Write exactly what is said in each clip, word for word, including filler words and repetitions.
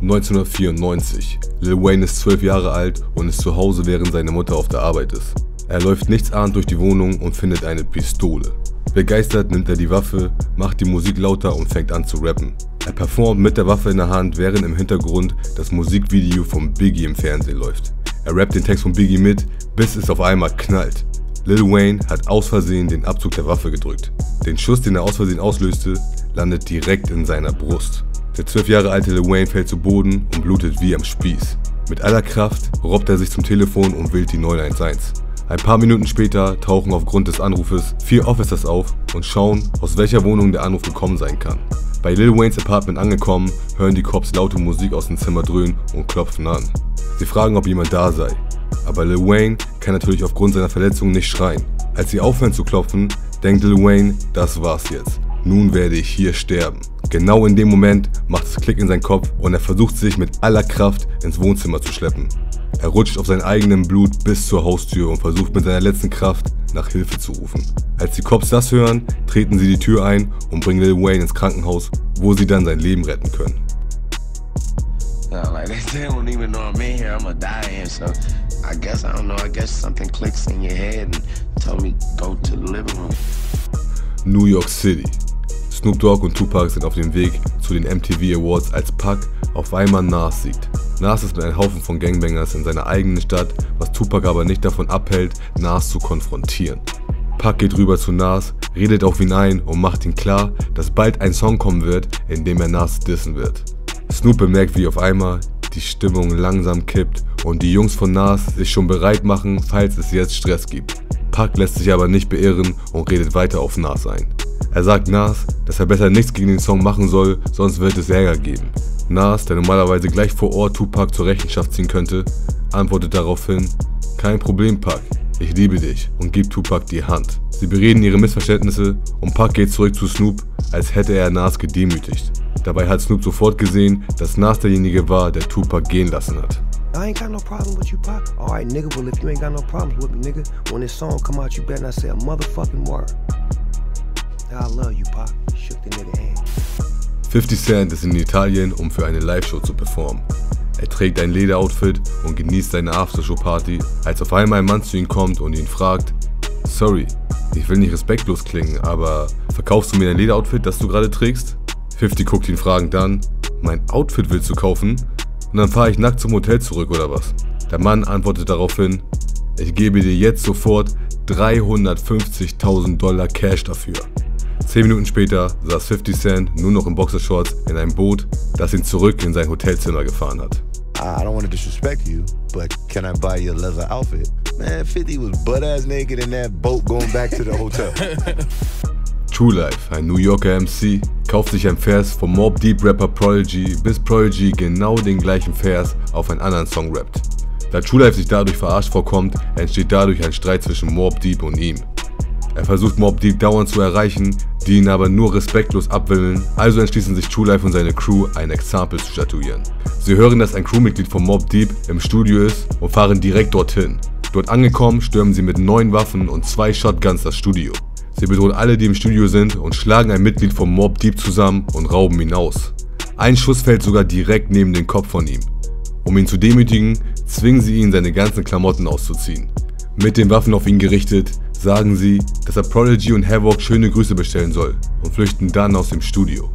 neunzehnhundertvierundneunzig. Lil Wayne ist zwölf Jahre alt und ist zu Hause, während seine Mutter auf der Arbeit ist. Er läuft nichtsahnd durch die Wohnung und findet eine Pistole. Begeistert nimmt er die Waffe, macht die Musik lauter und fängt an zu rappen. Er performt mit der Waffe in der Hand, während im Hintergrund das Musikvideo von Biggie im Fernsehen läuft. Er rappt den Text von Biggie mit, bis es auf einmal knallt. Lil Wayne hat aus Versehen den Abzug der Waffe gedrückt. Den Schuss, den er aus Versehen auslöste, landet direkt in seiner Brust. Der zwölf Jahre alte Lil Wayne fällt zu Boden und blutet wie am Spieß. Mit aller Kraft robbt er sich zum Telefon und wählt die neun eins eins. Ein paar Minuten später tauchen aufgrund des Anrufes vier Officers auf und schauen, aus welcher Wohnung der Anruf gekommen sein kann. Bei Lil Waynes Apartment angekommen, hören die Cops laute Musik aus dem Zimmer dröhnen und klopfen an. Sie fragen, ob jemand da sei. Aber Lil Wayne kann natürlich aufgrund seiner Verletzung nicht schreien. Als sie aufhören zu klopfen, denkt Lil Wayne, das war's jetzt. Nun werde ich hier sterben. Genau in dem Moment macht es Klick in seinen Kopf und er versucht sich mit aller Kraft ins Wohnzimmer zu schleppen. Er rutscht auf seinem eigenen Blut bis zur Haustür und versucht mit seiner letzten Kraft nach Hilfe zu rufen. Als die Cops das hören, treten sie die Tür ein und bringen Lil Wayne ins Krankenhaus, wo sie dann sein Leben retten können. No, like they don't even know I'm in here. I'm gonna die here, so I guess I don't know. I guess something clicks in your head and told me go to the living room. New York City. Snoop Dogg und Tupac sind auf dem Weg zu den M T V Awards, als Pac auf einmal Nas sieht. Nas ist mit einem Haufen von Gangbangers in seiner eigenen Stadt, was Tupac aber nicht davon abhält, Nas zu konfrontieren. Pac geht rüber zu Nas, redet auf ihn ein und macht ihm klar, dass bald ein Song kommen wird, in dem er Nas dissen wird. Snoop bemerkt, wie auf einmal die Stimmung langsam kippt und die Jungs von Nas sich schon bereit machen, falls es jetzt Stress gibt. Pac lässt sich aber nicht beirren und redet weiter auf Nas ein. Er sagt Nas, dass er besser nichts gegen den Song machen soll, sonst wird es Ärger geben. Nas, der normalerweise gleich vor Ort Tupac zur Rechenschaft ziehen könnte, antwortet daraufhin: Kein Problem, Pac, ich liebe dich, und gibt Tupac die Hand. Sie bereden ihre Missverständnisse und Pac geht zurück zu Snoop, als hätte er Nas gedemütigt. Dabei hat Snoop sofort gesehen, dass Nas derjenige war, der Tupac gehen lassen hat. I ain't got no problem with you, Pac. Alright, nigga, well, if you ain't got no problems with me, nigga, when this song come out, you better not say a motherfucking word. I love you, Pac. Shook the nigga hand. fifty Cent ist in Italien, um für eine Live-Show zu performen. Er trägt ein Lederoutfit und genießt seine Aftershow-Party, als auf einmal ein Mann zu ihm kommt und ihn fragt: Sorry, ich will nicht respektlos klingen, aber verkaufst du mir dein Lederoutfit, das du gerade trägst? fifty guckt ihn fragend an: Mein Outfit willst du kaufen? Und dann fahre ich nackt zum Hotel zurück oder was? Der Mann antwortet daraufhin: Ich gebe dir jetzt sofort dreihundertfünfzigtausend Dollar Cash dafür. Zehn Minuten später saß fifty Cent nur noch in Boxershorts in einem Boot, das ihn zurück in sein Hotelzimmer gefahren hat. I don't want to disrespect you, but can I buy you a leather outfit? Man, fifty was butt-ass naked in that boat going back to the hotel. True Life, ein New Yorker M C, kauft sich ein Vers vom Mobb Deep Rapper Prodigy, bis Prodigy genau den gleichen Vers auf einen anderen Song rappt. Da True Life sich dadurch verarscht vorkommt, entsteht dadurch ein Streit zwischen Mobb Deep und ihm. Er versucht Mobb Deep dauernd zu erreichen, die ihn aber nur respektlos abwimmeln, also entschließen sich True Life und seine Crew, ein Exempel zu statuieren. Sie hören, dass ein Crewmitglied von Mobb Deep im Studio ist und fahren direkt dorthin. Dort angekommen, stürmen sie mit neun Waffen und zwei Shotguns das Studio. Sie bedrohen alle, die im Studio sind, und schlagen ein Mitglied von Mobb Deep zusammen und rauben ihn aus. Ein Schuss fällt sogar direkt neben den Kopf von ihm. Um ihn zu demütigen, zwingen sie ihn, seine ganzen Klamotten auszuziehen. Mit den Waffen auf ihn gerichtet, sagen sie, dass er Prodigy und Havoc schöne Grüße bestellen soll und flüchten dann aus dem Studio.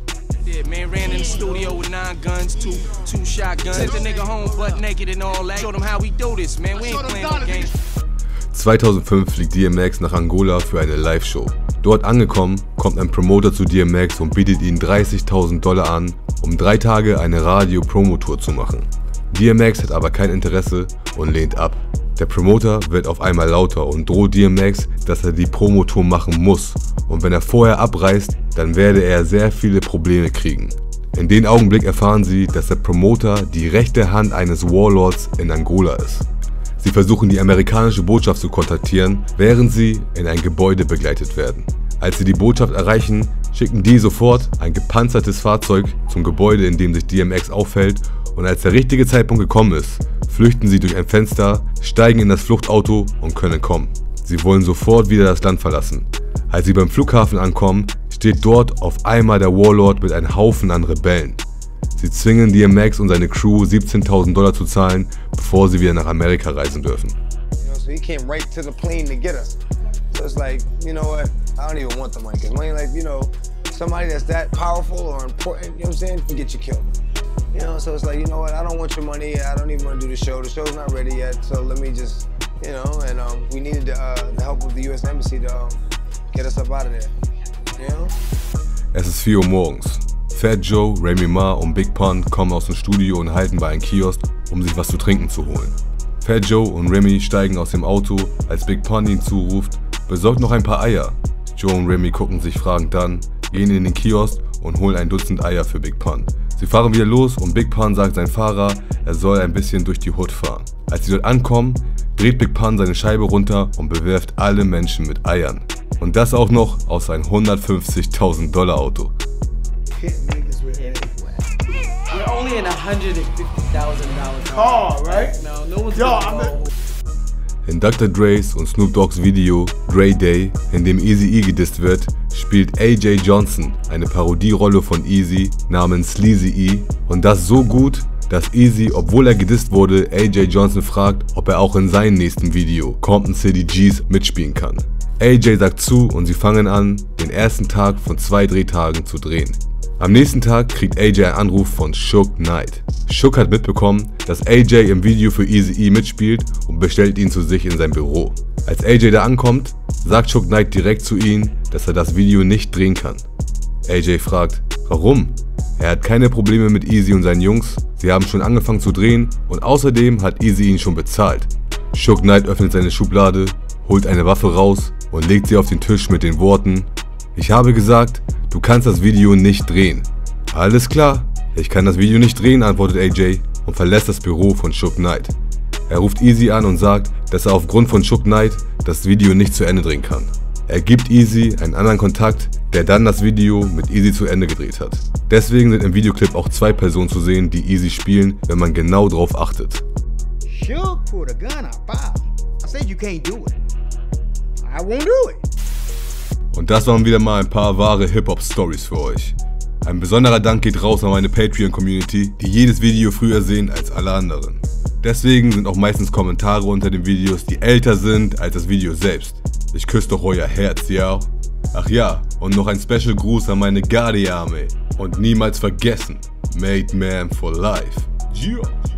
zweitausendfünf fliegt D M X nach Angola für eine Live-Show. Dort angekommen, kommt ein Promoter zu D M X und bietet ihm dreißigtausend Dollar an, um drei Tage eine Radio-Promo-Tour zu machen. D M X hat aber kein Interesse und lehnt ab. Der Promoter wird auf einmal lauter und droht D M X, dass er die Promotour machen muss, und wenn er vorher abreist, dann werde er sehr viele Probleme kriegen. In dem Augenblick erfahren sie, dass der Promoter die rechte Hand eines Warlords in Angola ist. Sie versuchen, die amerikanische Botschaft zu kontaktieren, während sie in ein Gebäude begleitet werden. Als sie die Botschaft erreichen, schicken die sofort ein gepanzertes Fahrzeug zum Gebäude, in dem sich D M X aufhält, und als der richtige Zeitpunkt gekommen ist, flüchten sie durch ein Fenster, steigen in das Fluchtauto und können kommen. Sie wollen sofort wieder das Land verlassen. Als sie beim Flughafen ankommen, steht dort auf einmal der Warlord mit einem Haufen an Rebellen. Sie zwingen D M X und seine Crew siebzehntausend Dollar zu zahlen, bevor sie wieder nach Amerika reisen dürfen. You know, so he came right to the plane to get us. So it's like, you know what? I don't even want the money. Cause money, like, you know, somebody that's that powerful or important, you know what I'm saying, can get you killed. You know, so it's like, you know what? I don't want your money. I don't even want to do the show. The show's not ready yet. So let me just, you know, and um, we needed the, uh, the help of the U S Embassy to um, get us up out of there. You know? Es ist vier Uhr morgens. Fat Joe, Remy Ma und Big Pun kommen aus dem Studio und halten bei einem Kiosk, um sich was zu trinken zu holen. Fat Joe und Remy steigen aus dem Auto, als Big Pun ihn zuruft, besorgt noch ein paar Eier. Joe und Remy gucken sich fragend an, gehen in den Kiosk und holen ein Dutzend Eier für Big Pun. Sie fahren wieder los und Big Pun sagt sein Fahrer, er soll ein bisschen durch die Hood fahren. Als sie dort ankommen, dreht Big Pun seine Scheibe runter und bewerft alle Menschen mit Eiern. Und das auch noch aus einem hundertfünfzigtausend Dollar Auto. We're only in a one hundred fifty thousand dollar car, right? No, no one's Yo, gonna I'm go. In Doktor Dre's und Snoop Dogg's Video Dre Day, in dem Eazy-E gedisst wird, spielt A J Johnson eine Parodierolle von Eazy namens Sleazy-E und das so gut, dass Eazy, obwohl er gedisst wurde, A J Johnson fragt, ob er auch in seinem nächsten Video Compton City G's mitspielen kann. A J sagt zu und sie fangen an, den ersten Tag von zwei Drehtagen zu drehen. Am nächsten Tag kriegt A J einen Anruf von Suge Knight. Suge hat mitbekommen, dass A J im Video für Eazy-E mitspielt und bestellt ihn zu sich in sein Büro. Als A J da ankommt, sagt Suge Knight direkt zu ihm, dass er das Video nicht drehen kann. A J fragt, warum? Er hat keine Probleme mit Eazy und seinen Jungs, sie haben schon angefangen zu drehen und außerdem hat Eazy ihn schon bezahlt. Suge Knight öffnet seine Schublade, holt eine Waffe raus und legt sie auf den Tisch mit den Worten, ich habe gesagt, du kannst das Video nicht drehen. Alles klar, ich kann das Video nicht drehen, antwortet A J und verlässt das Büro von Suge Knight. Er ruft Eazy an und sagt, dass er aufgrund von Suge Knight das Video nicht zu Ende drehen kann. Er gibt Eazy einen anderen Kontakt, der dann das Video mit Eazy zu Ende gedreht hat. Deswegen sind im Videoclip auch zwei Personen zu sehen, die Eazy spielen, wenn man genau drauf achtet. Suge pulled a gun out, wow. I said you can't do it. I won't do it. Und das waren wieder mal ein paar wahre Hip-Hop-Stories für euch. Ein besonderer Dank geht raus an meine Patreon-Community, die jedes Video früher sehen als alle anderen. Deswegen sind auch meistens Kommentare unter den Videos, die älter sind als das Video selbst. Ich küsse doch euer Herz, ja? Ach ja, und noch ein Special Gruß an meine Guardi Army. Und niemals vergessen, Made Man for Life. Yeah.